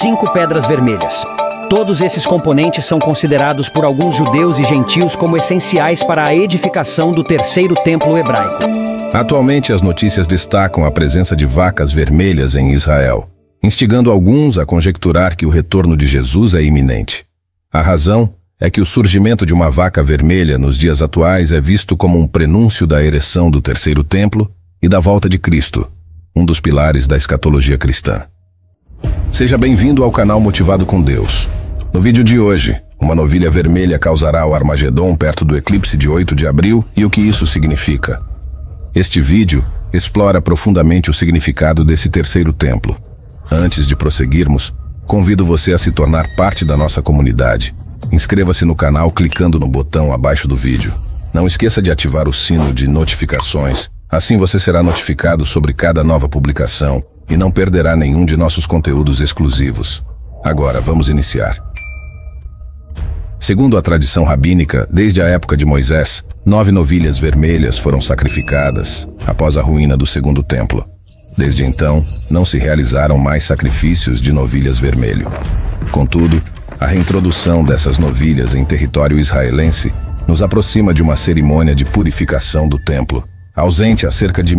5 pedras vermelhas. Todos esses componentes são considerados por alguns judeus e gentios como essenciais para a edificação do terceiro templo hebraico. Atualmente, as notícias destacam a presença de vacas vermelhas em Israel, instigando alguns a conjecturar que o retorno de Jesus é iminente. A razão é que o surgimento de uma vaca vermelha nos dias atuais é visto como um prenúncio da ereção do terceiro templo e da volta de Cristo, um dos pilares da escatologia cristã. Seja bem-vindo ao canal Motivado com Deus. No vídeo de hoje, uma novilha vermelha causará o Armagedon perto do eclipse de 8 de abril e o que isso significa. Este vídeo explora profundamente o significado desse terceiro templo. Antes de prosseguirmos, convido você a se tornar parte da nossa comunidade. Inscreva-se no canal clicando no botão abaixo do vídeo. Não esqueça de ativar o sino de notificações, assim você será notificado sobre cada nova publicação e não perderá nenhum de nossos conteúdos exclusivos. Agora, vamos iniciar. Segundo a tradição rabínica, desde a época de Moisés, 9 novilhas vermelhas foram sacrificadas após a ruína do segundo templo. Desde então, não se realizaram mais sacrifícios de novilhas vermelho. Contudo, a reintrodução dessas novilhas em território israelense nos aproxima de uma cerimônia de purificação do templo, ausente há cerca de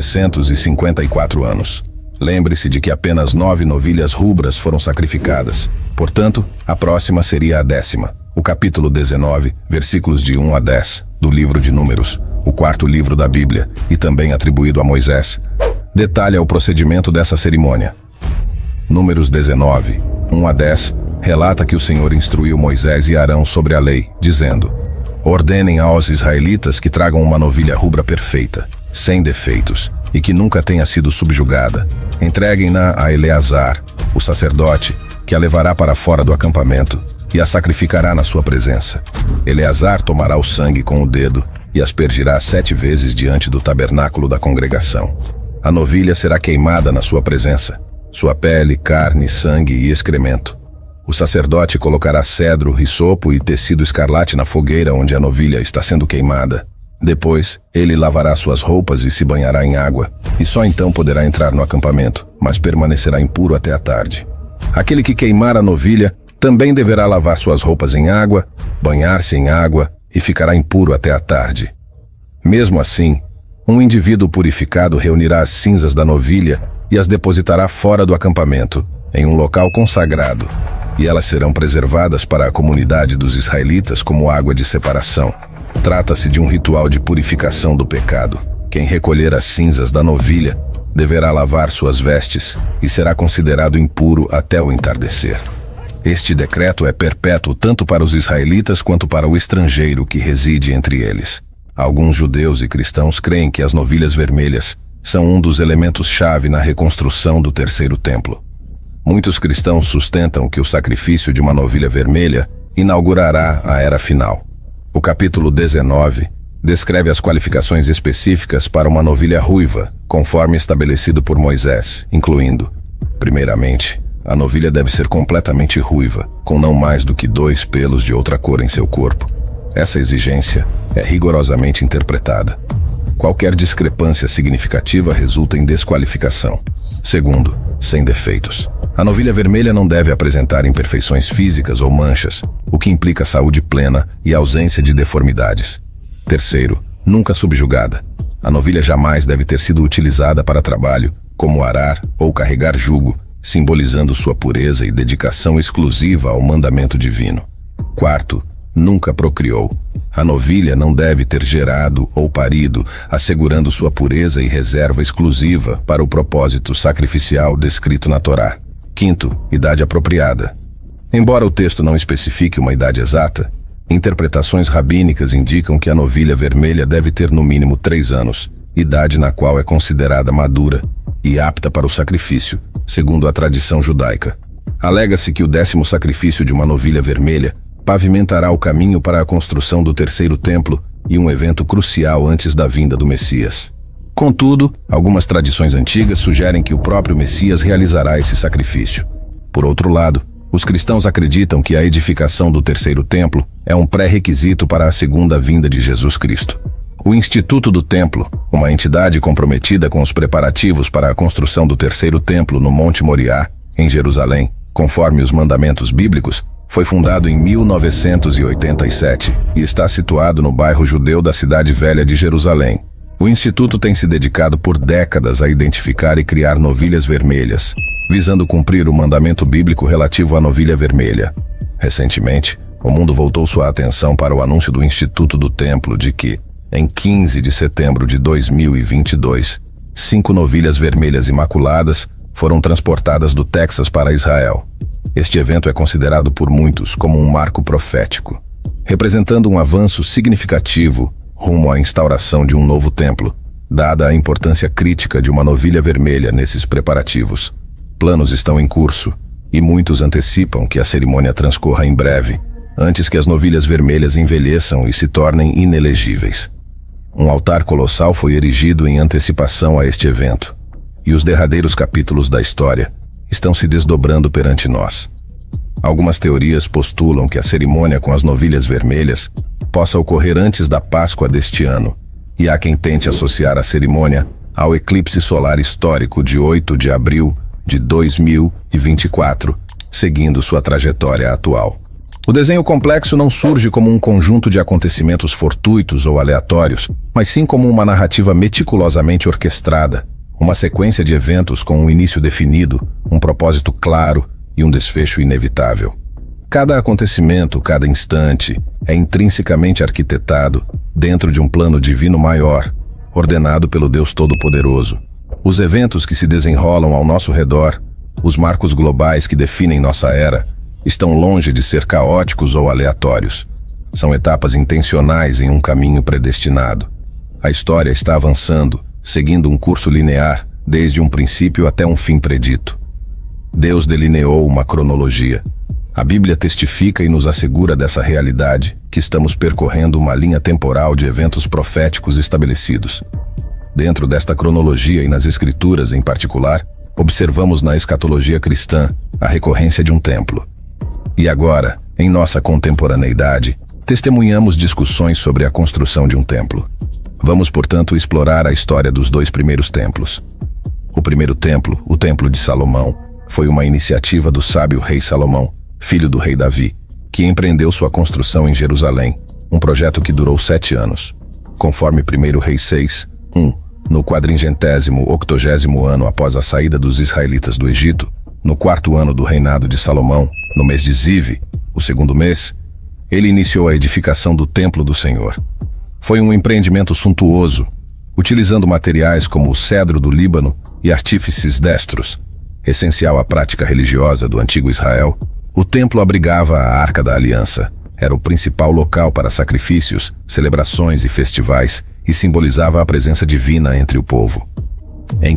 1954 anos. Lembre-se de que apenas 9 novilhas rubras foram sacrificadas. Portanto, a próxima seria a 10ª. O capítulo 19, versículos de 1 a 10, do livro de Números, o 4º livro da Bíblia, e também atribuído a Moisés, detalha o procedimento dessa cerimônia. Números 19, 1 a 10, relata que o Senhor instruiu Moisés e Arão sobre a lei, dizendo: ordenem aos israelitas que tragam uma novilha rubra perfeita, sem defeitos, e que nunca tenha sido subjugada. Entreguem-na a Eleazar, o sacerdote, que a levará para fora do acampamento e a sacrificará na sua presença. Eleazar tomará o sangue com o dedo e aspergirá 7 vezes diante do tabernáculo da congregação. A novilha será queimada na sua presença, sua pele, carne, sangue e excremento. O sacerdote colocará cedro, hisopo e tecido escarlate na fogueira onde a novilha está sendo queimada. Depois, ele lavará suas roupas e se banhará em água, e só então poderá entrar no acampamento, mas permanecerá impuro até a tarde. Aquele que queimar a novilha também deverá lavar suas roupas em água, banhar-se em água e ficará impuro até a tarde. Mesmo assim, um indivíduo purificado reunirá as cinzas da novilha e as depositará fora do acampamento, em um local consagrado, e elas serão preservadas para a comunidade dos israelitas como água de separação. Trata-se de um ritual de purificação do pecado. Quem recolher as cinzas da novilha deverá lavar suas vestes e será considerado impuro até o entardecer. Este decreto é perpétuo tanto para os israelitas quanto para o estrangeiro que reside entre eles. Alguns judeus e cristãos creem que as novilhas vermelhas são um dos elementos-chave na reconstrução do terceiro templo. Muitos cristãos sustentam que o sacrifício de uma novilha vermelha inaugurará a era final. O capítulo 19 descreve as qualificações específicas para uma novilha ruiva, conforme estabelecido por Moisés, incluindo: primeiramente, a novilha deve ser completamente ruiva, com não mais do que 2 pelos de outra cor em seu corpo. Essa exigência é rigorosamente interpretada. Qualquer discrepância significativa resulta em desqualificação. Segundo, sem defeitos. A novilha vermelha não deve apresentar imperfeições físicas ou manchas, o que implica saúde plena e ausência de deformidades. Terceiro, nunca subjugada. A novilha jamais deve ter sido utilizada para trabalho, como arar ou carregar jugo, simbolizando sua pureza e dedicação exclusiva ao mandamento divino. Quarto, nunca procriou. A novilha não deve ter gerado ou parido, assegurando sua pureza e reserva exclusiva para o propósito sacrificial descrito na Torá. Quinto, idade apropriada. Embora o texto não especifique uma idade exata, interpretações rabínicas indicam que a novilha vermelha deve ter no mínimo 3 anos, idade na qual é considerada madura e apta para o sacrifício, segundo a tradição judaica. Alega-se que o 10º sacrifício de uma novilha vermelha pavimentará o caminho para a construção do terceiro templo e um evento crucial antes da vinda do Messias. Contudo, algumas tradições antigas sugerem que o próprio Messias realizará esse sacrifício. Por outro lado, os cristãos acreditam que a edificação do terceiro templo é um pré-requisito para a segunda vinda de Jesus Cristo. O Instituto do Templo, uma entidade comprometida com os preparativos para a construção do terceiro templo no Monte Moriá, em Jerusalém, Conforme os mandamentos bíblicos, foi fundado em 1987 e está situado no bairro judeu da Cidade Velha de Jerusalém. O Instituto tem se dedicado por décadas a identificar e criar novilhas vermelhas, visando cumprir o mandamento bíblico relativo à novilha vermelha. Recentemente, o mundo voltou sua atenção para o anúncio do Instituto do Templo de que, em 15 de setembro de 2022, 5 novilhas vermelhas imaculadas foram transportadas do Texas para Israel. Este evento é considerado por muitos como um marco profético, representando um avanço significativo rumo à instauração de um novo templo, dada a importância crítica de uma novilha vermelha nesses preparativos. Planos estão em curso, e muitos antecipam que a cerimônia transcorra em breve, antes que as novilhas vermelhas envelheçam e se tornem inelegíveis. Um altar colossal foi erigido em antecipação a este evento, e os derradeiros capítulos da história estão se desdobrando perante nós. Algumas teorias postulam que a cerimônia com as novilhas vermelhas possa ocorrer antes da Páscoa deste ano, e há quem tente associar a cerimônia ao eclipse solar histórico de 8 de abril de 2024, seguindo sua trajetória atual. O desenho complexo não surge como um conjunto de acontecimentos fortuitos ou aleatórios, mas sim como uma narrativa meticulosamente orquestrada, uma sequência de eventos com um início definido, um propósito claro e um desfecho inevitável. Cada acontecimento, cada instante, é intrinsecamente arquitetado dentro de um plano divino maior, ordenado pelo Deus Todo-Poderoso. Os eventos que se desenrolam ao nosso redor, os marcos globais que definem nossa era, estão longe de ser caóticos ou aleatórios. São etapas intencionais em um caminho predestinado. A história está avançando, seguindo um curso linear, desde um princípio até um fim predito. Deus delineou uma cronologia. A Bíblia testifica e nos assegura dessa realidade, que estamos percorrendo uma linha temporal de eventos proféticos estabelecidos. Dentro desta cronologia e nas Escrituras em particular, observamos na escatologia cristã a recorrência de um templo. E agora, em nossa contemporaneidade, testemunhamos discussões sobre a construção de um templo. Vamos, portanto, explorar a história dos 2 primeiros templos. O primeiro templo, o Templo de Salomão, foi uma iniciativa do sábio rei Salomão, filho do rei Davi, que empreendeu sua construção em Jerusalém, um projeto que durou 7 anos. Conforme 1 Reis 6, 1, no 480º ano após a saída dos israelitas do Egito, no 4º ano do reinado de Salomão, no mês de Ziv, o 2º mês, ele iniciou a edificação do Templo do Senhor. Foi um empreendimento suntuoso, utilizando materiais como o cedro do Líbano e artífices destros. Essencial à prática religiosa do antigo Israel, o templo abrigava a Arca da Aliança. Era o principal local para sacrifícios, celebrações e festivais e simbolizava a presença divina entre o povo. Em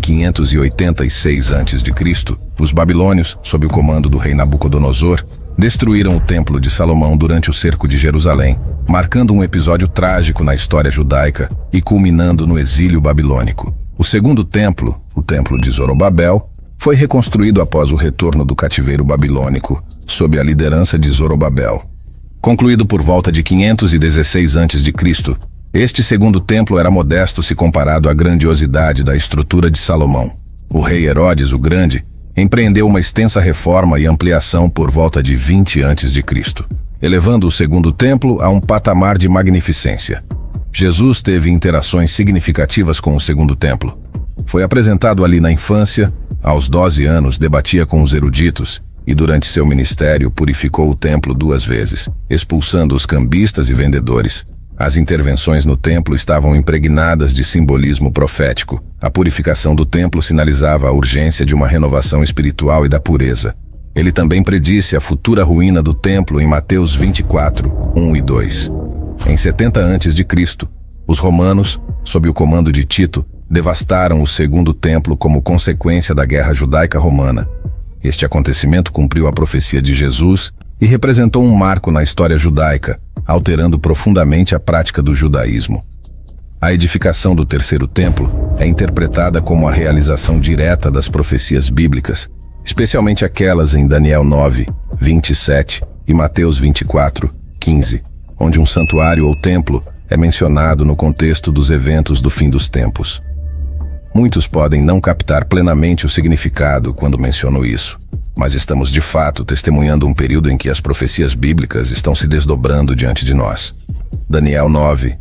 586 a.C., os babilônios, sob o comando do rei Nabucodonosor, destruíram o Templo de Salomão durante o cerco de Jerusalém, marcando um episódio trágico na história judaica e culminando no exílio babilônico. O segundo templo, o Templo de Zorobabel, foi reconstruído após o retorno do cativeiro babilônico, sob a liderança de Zorobabel. Concluído por volta de 516 a.C., este segundo templo era modesto se comparado à grandiosidade da estrutura de Salomão. O rei Herodes o Grande empreendeu uma extensa reforma e ampliação por volta de 20 a.C., elevando o segundo templo a um patamar de magnificência. Jesus teve interações significativas com o segundo templo. Foi apresentado ali na infância, aos 12 anos debatia com os eruditos e durante seu ministério purificou o templo 2 vezes, expulsando os cambistas e vendedores. As intervenções no templo estavam impregnadas de simbolismo profético. A purificação do templo sinalizava a urgência de uma renovação espiritual e da pureza. Ele também predisse a futura ruína do templo em Mateus 24, 1 e 2. Em 70 a.C., os romanos, sob o comando de Tito, devastaram o segundo templo como consequência da guerra judaica-romana. Este acontecimento cumpriu a profecia de Jesus e representou um marco na história judaica, alterando profundamente a prática do judaísmo. A edificação do terceiro templo é interpretada como a realização direta das profecias bíblicas, especialmente aquelas em Daniel 9, 27 e Mateus 24, 15, onde um santuário ou templo é mencionado no contexto dos eventos do fim dos tempos. Muitos podem não captar plenamente o significado quando menciono isso. mas estamos de fato testemunhando um período em que as profecias bíblicas estão se desdobrando diante de nós. Daniel 9,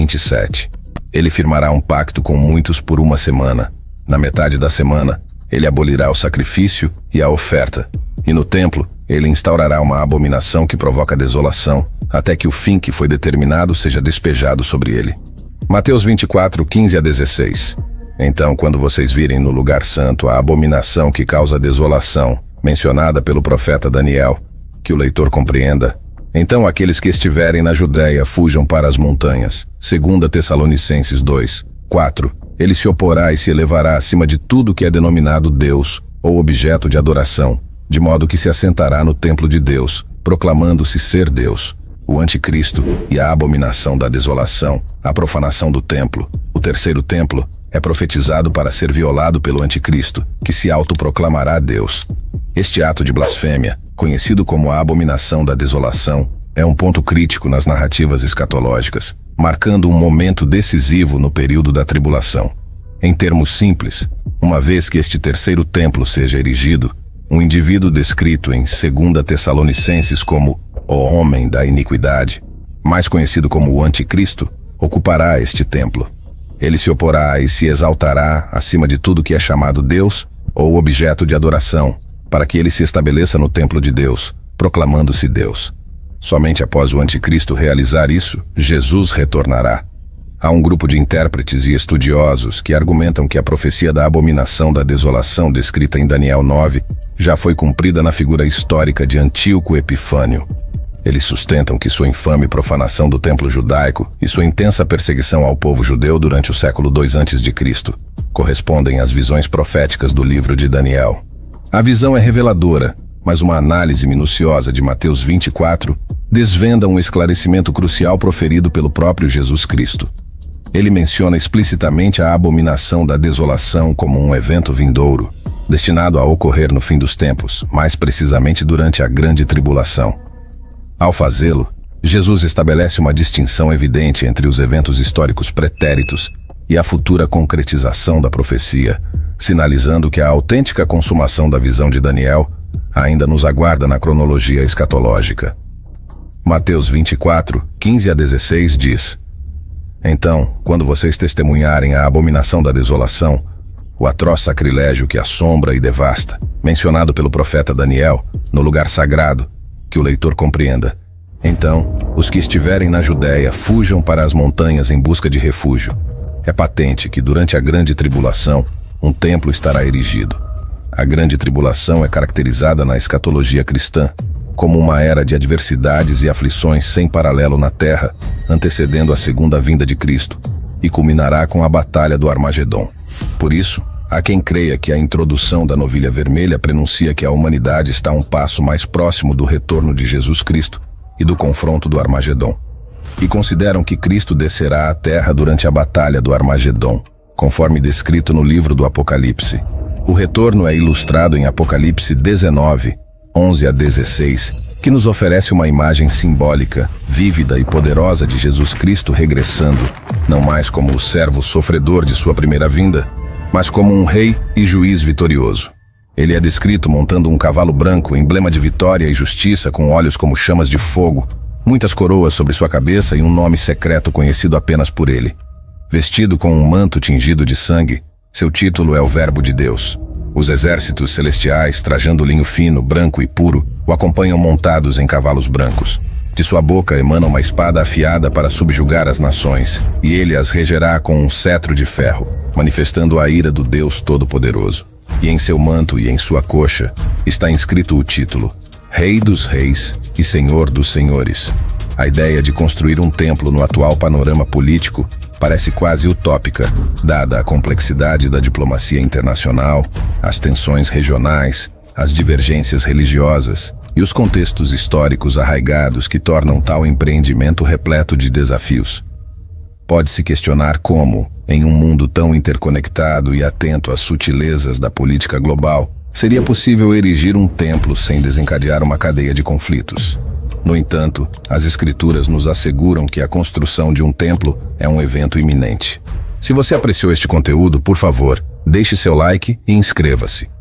27. Ele firmará um pacto com muitos por uma semana. Na metade da semana, ele abolirá o sacrifício e a oferta. E no templo, ele instaurará uma abominação que provoca desolação, até que o fim que foi determinado seja despejado sobre ele. Mateus 24, 15 a 16. Então, quando vocês virem no lugar santo a abominação que causa desolação, mencionada pelo profeta Daniel, que o leitor compreenda, então aqueles que estiverem na Judéia fujam para as montanhas. 2 Tessalonicenses 2, 4. Ele se oporá e se elevará acima de tudo que é denominado Deus ou objeto de adoração, de modo que se assentará no templo de Deus, proclamando-se ser Deus. O anticristo e a abominação da desolação, a profanação do templo. O terceiro templo é profetizado para ser violado pelo anticristo, que se autoproclamará Deus. Este ato de blasfêmia, conhecido como a abominação da desolação, é um ponto crítico nas narrativas escatológicas, marcando um momento decisivo no período da tribulação. Em termos simples, uma vez que este terceiro templo seja erigido, um indivíduo descrito em 2 Tessalonicenses como o homem da iniquidade, mais conhecido como o anticristo, ocupará este templo. Ele se oporá e se exaltará acima de tudo que é chamado Deus ou objeto de adoração, para que ele se estabeleça no templo de Deus, proclamando-se Deus. Somente após o anticristo realizar isso, Jesus retornará. Há um grupo de intérpretes e estudiosos que argumentam que a profecia da abominação da desolação descrita em Daniel 9 já foi cumprida na figura histórica de Antíoco Epifânio. Eles sustentam que sua infame profanação do templo judaico e sua intensa perseguição ao povo judeu durante o século II a.C. correspondem às visões proféticas do livro de Daniel. A visão é reveladora, mas uma análise minuciosa de Mateus 24 desvenda um esclarecimento crucial proferido pelo próprio Jesus Cristo. Ele menciona explicitamente a abominação da desolação como um evento vindouro, destinado a ocorrer no fim dos tempos, mais precisamente durante a grande tribulação. Ao fazê-lo, Jesus estabelece uma distinção evidente entre os eventos históricos pretéritos e a futura concretização da profecia, sinalizando que a autêntica consumação da visão de Daniel ainda nos aguarda na cronologia escatológica. Mateus 24, 15 a 16 diz: Então, quando vocês testemunharem a abominação da desolação, o atroz sacrilégio que assombra e devasta, mencionado pelo profeta Daniel, no lugar sagrado, que o leitor compreenda. Então, os que estiverem na Judéia fujam para as montanhas em busca de refúgio. É patente que durante a grande tribulação, um templo estará erigido. A grande tribulação é caracterizada na escatologia cristã como uma era de adversidades e aflições sem paralelo na terra, antecedendo a segunda vinda de Cristo, e culminará com a batalha do Armagedon. Por isso, há quem creia que a introdução da novilha vermelha prenuncia que a humanidade está um passo mais próximo do retorno de Jesus Cristo e do confronto do Armagedon. E consideram que Cristo descerá à terra durante a batalha do Armagedon, conforme descrito no livro do Apocalipse. O retorno é ilustrado em Apocalipse 19, 11 a 16, que nos oferece uma imagem simbólica, vívida e poderosa de Jesus Cristo regressando, não mais como o servo sofredor de sua primeira vinda, mas como um rei e juiz vitorioso. Ele é descrito montando um cavalo branco, emblema de vitória e justiça, com olhos como chamas de fogo, muitas coroas sobre sua cabeça e um nome secreto conhecido apenas por ele. Vestido com um manto tingido de sangue, seu título é o Verbo de Deus. Os exércitos celestiais, trajando linho fino, branco e puro, o acompanham montados em cavalos brancos. De sua boca emana uma espada afiada para subjugar as nações, e ele as regerá com um cetro de ferro, manifestando a ira do Deus Todo-Poderoso. E em seu manto e em sua coxa está inscrito o título: Rei dos Reis e Senhor dos Senhores. A ideia de construir um templo no atual panorama político parece quase utópica, dada a complexidade da diplomacia internacional, as tensões regionais, as divergências religiosas e os contextos históricos arraigados que tornam tal empreendimento repleto de desafios. Pode-se questionar como, em um mundo tão interconectado e atento às sutilezas da política global, seria possível erigir um templo sem desencadear uma cadeia de conflitos. No entanto, as Escrituras nos asseguram que a construção de um templo é um evento iminente. Se você apreciou este conteúdo, por favor, deixe seu like e inscreva-se.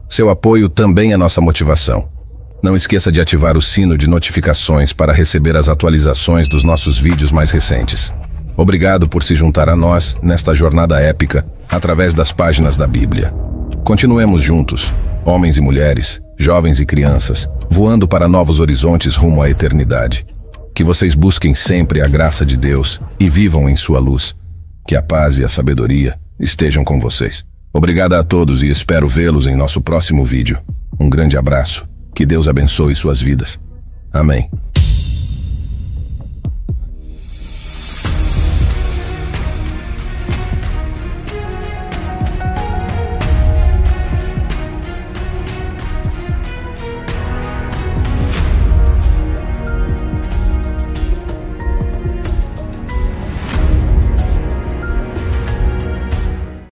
Seu apoio também é nossa motivação. Não esqueça de ativar o sino de notificações para receber as atualizações dos nossos vídeos mais recentes. Obrigado por se juntar a nós nesta jornada épica através das páginas da Bíblia. Continuemos juntos, homens e mulheres, jovens e crianças, voando para novos horizontes rumo à eternidade. Que vocês busquem sempre a graça de Deus e vivam em sua luz. Que a paz e a sabedoria estejam com vocês. Obrigado a todos e espero vê-los em nosso próximo vídeo. Um grande abraço. Que Deus abençoe suas vidas. Amém.